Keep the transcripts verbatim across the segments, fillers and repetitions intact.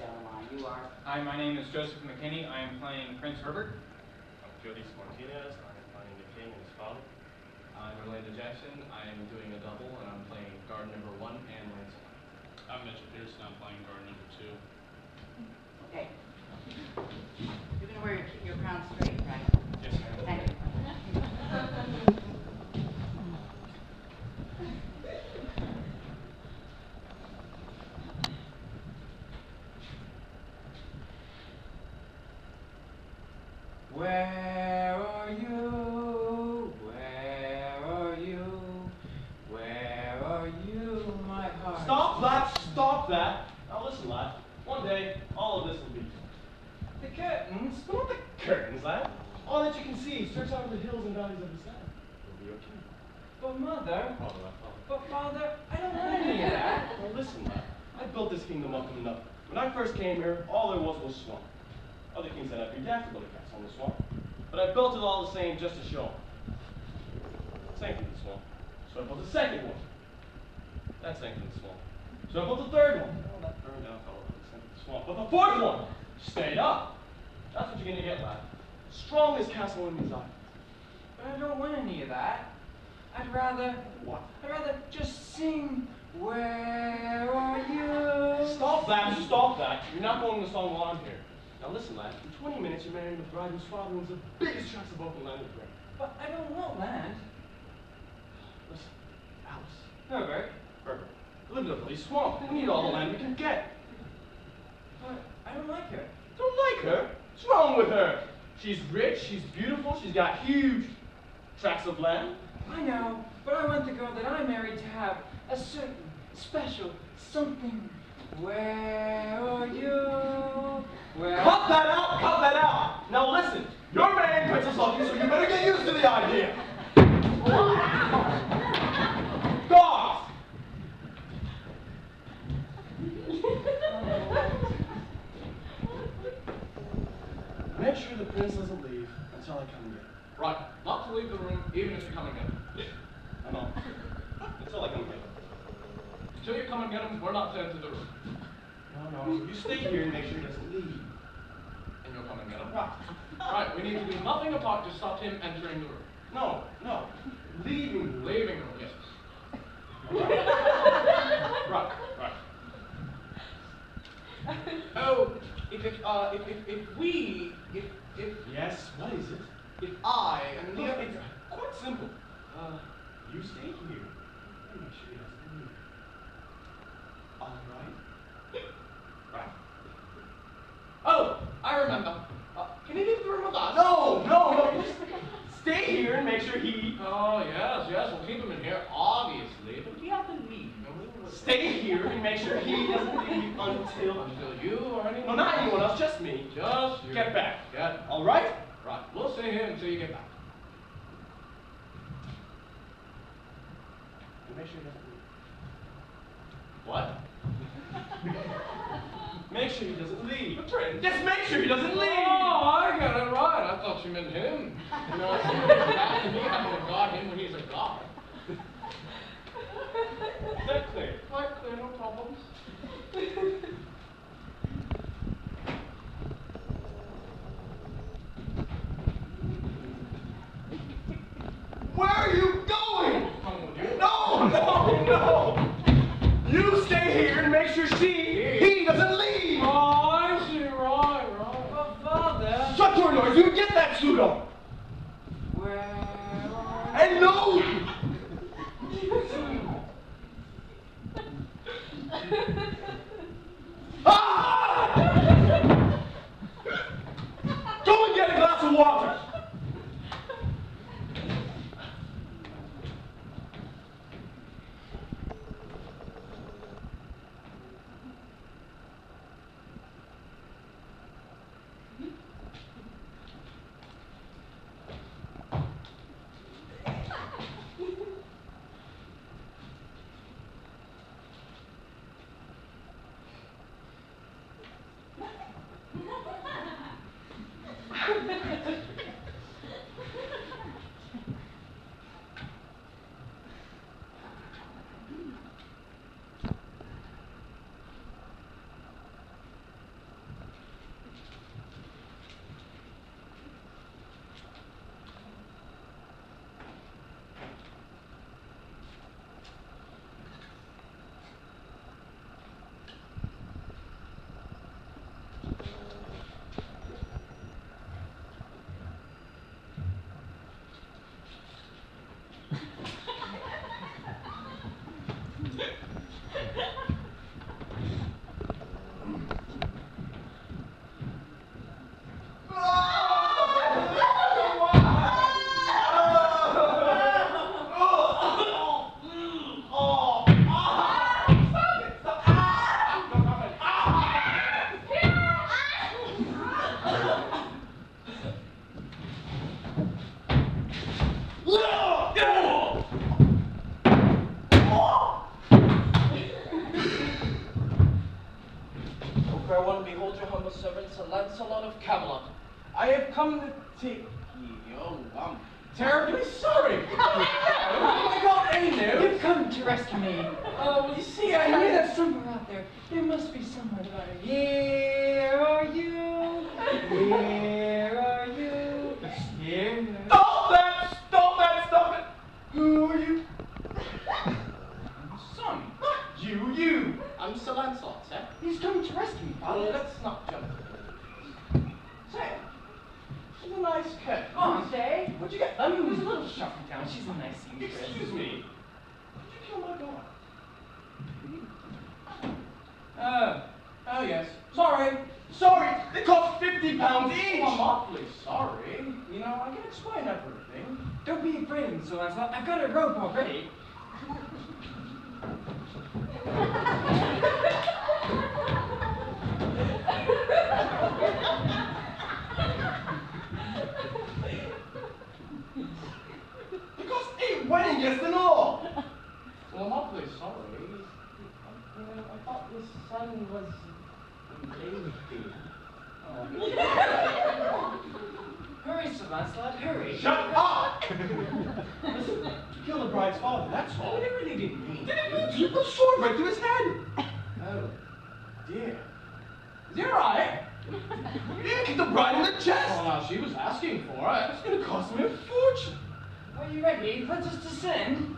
down the line. You are? Hi, my name is Joseph McKinney. I am playing Prince Herbert. I'm Jody Martinez. I'm playing the king and his father. I'm Orlando Jackson. I am doing a double, and I'm playing guard number one and Lance. I'm Mitchell Pearson. I'm playing guard number two. Okay. You're going to wear your, your crown straight, right? Yes, ma'am. Thank you. Where are you? Where are you? Where are you, my heart? Stop that! Stop that! Now listen, lad. One day, all of this will be the curtains, but not the curtains, lad. All that you can see stretch out over the hills and valleys of this land. It'll be okay. But mother, Father, lad, father. but father, I don't want any of that. Well, listen, lad. I built this kingdom up from nothing. When I first came here, all there was was swamp. Other kings had every daft little castle on the swamp. But I built it all the same just to show them. Sank into the swamp. So I built a second one. That sank into the swamp. So I built a third one. Well, that burned down, fell over, sank into the swamp. But the fourth one stayed up. That's what you're gonna get, lad. Strongest castle in these islands. But I don't want any of that. I'd rather, What? I'd rather just sing. Where are you? Stop that! Stop that! You're not going the song while I'm here. Now listen, lad. In twenty minutes, you're marrying the bride whose father owns the biggest tracts of open land in the world. But I don't want land. Listen, Alice. Herbert, Herbert. We live in a bloody swamp. We need all the land we can get. but I don't like her. Don't like her? What's wrong with her? She's rich, she's beautiful, she's got huge tracts of land. I know, but I want the girl that I married to have a certain special something. Where are you? Where? Cut that out! Cut that out! Now listen, you're marrying Princess Lucky, so you better get used to the idea. Dogs! Make sure the prince doesn't leave until I come again. Right, not to leave the room, even if you come and get him. I know. Until I come again. Until you come and get him, we're not to enter the room. No, no, you stay here and make sure he doesn't leave. And you'll come and get him. Right. Right, we need to do nothing apart to stop him entering the room. No, no. Leaving. Leaving the room, yes. Right, right. Oh, if it, uh, if, if, if we, if, if, Yes, what is it? if I and Look, the it's quite simple. Uh, you stay here and make sure he doesn't leave. All right? Right. Oh, I remember. Uh, can he leave the room with us? No, no, no. You just stay here and make sure he. Oh, yes, yes, we'll keep him in here, obviously, but we have to leave. Stay here and make sure he doesn't leave until. Until you or anyone. No, not anyone else, just me. Just you. Get back. Get. All right? Right, we'll stay here until you get back. And make sure he doesn't leave. What? Make sure he doesn't leave. The prince. Just make sure he doesn't leave. Oh, I got it right. I thought you meant him. You know, it's back to me having to guard him when he's a god. Is that clear? Quite clear, no problems. Where are you going? Come with you. No, no, no. You stay here and make sure she, he doesn't leave. Oh, I see. Right, right. But father. Shut your noise. You get that suit on. Where are And no. Ah! Go and get a glass of water. fair one, behold your humble servant, Sir Lancelot of Camelot. I have come to take ye. Oh, I'm terribly sorry. Oh my God, ain't there? You've come to rescue me. Oh, well, you see, I I knew had that somewhere out there, there must be someone. Here are you. Here are you. Here. Stop that! Stop that! Stop it! Who are you? Son. You, you. I'm Sir Lancelot, sir. He's come to rescue me, Well, Father. let's not jump to the Say, she's a nice cat. Go on, say. What'd you get? Um, there's a little shop in town. She's a nice seamstress. Excuse me. Did you kill my dog? Uh, Oh, yes. Sorry. Sorry. They cost fifty pounds each. Oh, I'm awfully sorry. You know, I can explain everything. don't be afraid, Mister Lancelot. I've got a rope already. It cost eight wedding guests and all. Well, I'm awfully sorry. You know, I thought this son was a baby. Hurry, Sir Lancelot, hurry. Shut up! Listen, you killed the bride's father, that's all. I really didn't mean. Didn't mean to. You put a sword right through his head. Oh, dear. Is he alright? You didn't kick the bride in the chest. Well, now, she was asking for it. It's gonna cost me a fortune. Are you ready? Let us descend.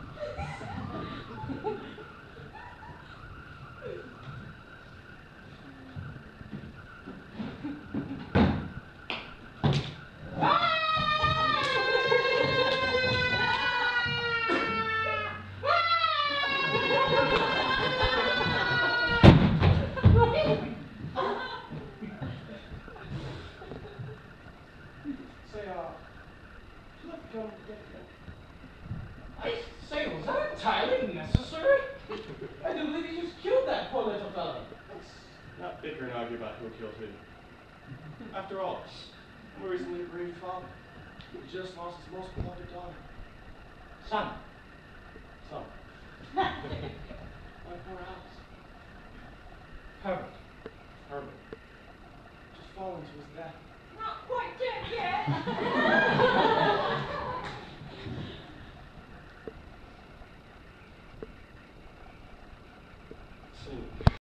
Say, uh, should I come get him? I say, was that entirely necessary? I do believe you just killed that poor little fellow. Let's not bicker and argue about who killed who. After all, I'm a recently bereaved father who just lost his most beloved daughter. Son. Son. My poor Alice. Herbert. Herbert. Just fallen to his death. Not quite dead yet.